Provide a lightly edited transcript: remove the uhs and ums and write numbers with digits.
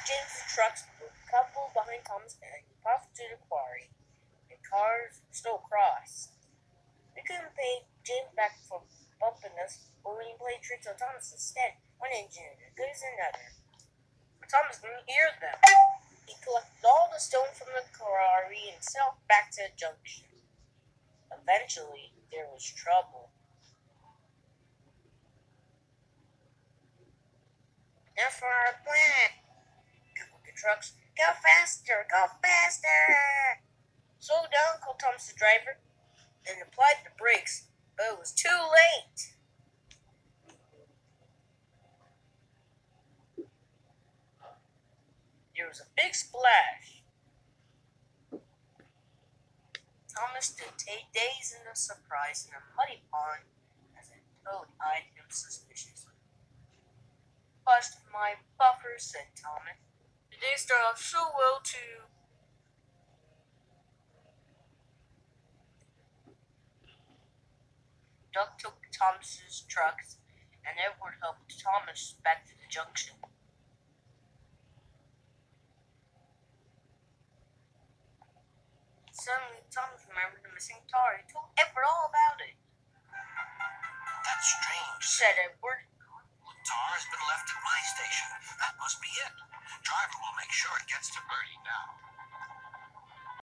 James's trucks were coupled behind Thomas and he puffed to the quarry. The cars still crossed. We couldn't pay James back for bumping us, but when he played tricks on Thomas instead, one engine as good as another. But Thomas didn't hear them. He collected all the stone from the quarry and sailed back to the junction. Eventually, there was trouble. Now for our plan. Come on, the trucks. Go faster! Go faster! Slow down, called Thomas the driver, and applied the brakes, but it was too late. There was a big splash. Thomas stood dazed and surprised in a muddy pond as a toad eyed him suspiciously. Bust my buffer, said Thomas. The day started off so well, too. Duck took Thomas's trucks, and Edward helped Thomas back to the junction. Suddenly, Thomas remembered the missing tar. He told Edward all about it. That's strange, said Edward. The tar has been left at my station. That must be it. Driver will make sure it gets to Bertie now.